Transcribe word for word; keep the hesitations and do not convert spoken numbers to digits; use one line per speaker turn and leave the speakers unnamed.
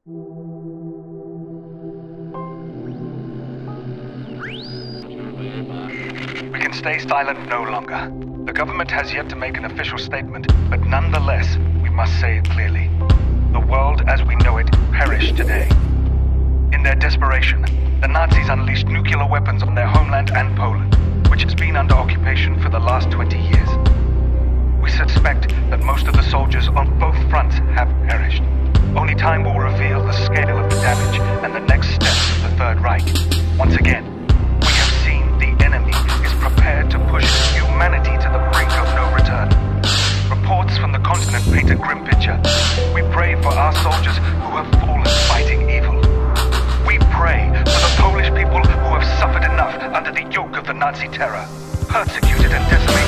We can stay silent no longer. The government has yet to make an official statement, but nonetheless, we must say it clearly. The world as we know it perished today. In their desperation, the Nazis unleashed nuclear weapons on their homeland and Poland, which has been under occupation for the last twenty years. We suspect that most of the soldiers on both fronts have perished. Only time will reveal the scale of the damage and the next steps of the Third Reich. Once again, we have seen the enemy is prepared to push humanity to the brink of no return. Reports from the continent paint a grim picture. We pray for our soldiers who have fallen fighting evil. We pray for the Polish people who have suffered enough under the yoke of the Nazi terror, persecuted and decimated